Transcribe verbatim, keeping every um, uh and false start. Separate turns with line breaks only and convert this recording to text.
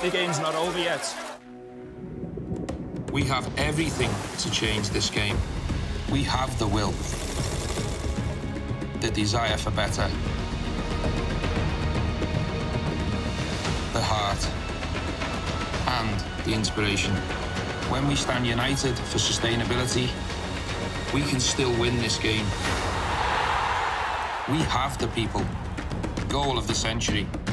The game's not over yet.
We have everything to change this game. We have the will, the desire for better, the heart, and the inspiration. When we stand united for sustainability, we can still win this game. We have the people. Goal of the century.